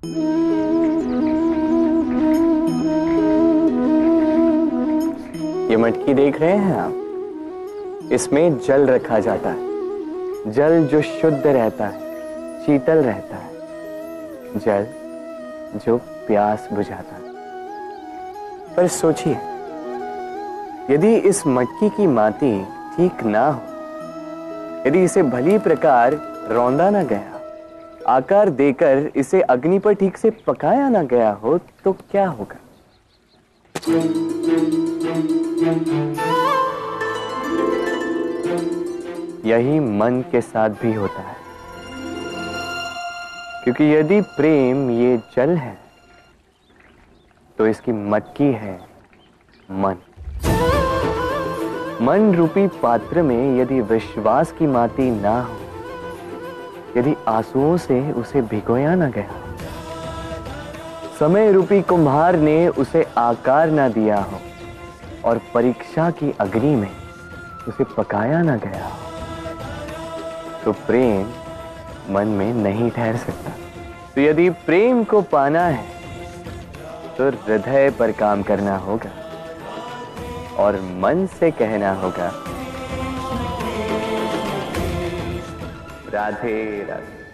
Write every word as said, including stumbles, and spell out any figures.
ये मटकी देख रहे हैं आप? इसमें जल रखा जाता है। जल जो शुद्ध रहता है, शीतल रहता है, जल जो प्यास बुझाता है। पर सोचिए, यदि इस मटकी की माटी ठीक ना हो, यदि इसे भली प्रकार रौंदा ना गया, आकार देकर इसे अग्नि पर ठीक से पकाया ना गया हो, तो क्या होगा? यही मन के साथ भी होता है। क्योंकि यदि प्रेम ये जल है, तो इसकी मटकी है मन। मन रूपी पात्र में यदि विश्वास की माटी ना हो, यदि आंसुओं से उसे भिगोया ना गया, समय रूपी कुम्हार ने उसे आकार ना दिया हो और परीक्षा की अग्नि में उसे पकाया ना गया हो, तो प्रेम मन में नहीं ठहर सकता। तो यदि प्रेम को पाना है, तो हृदय पर काम करना होगा और मन से कहना होगा, राधे राधे।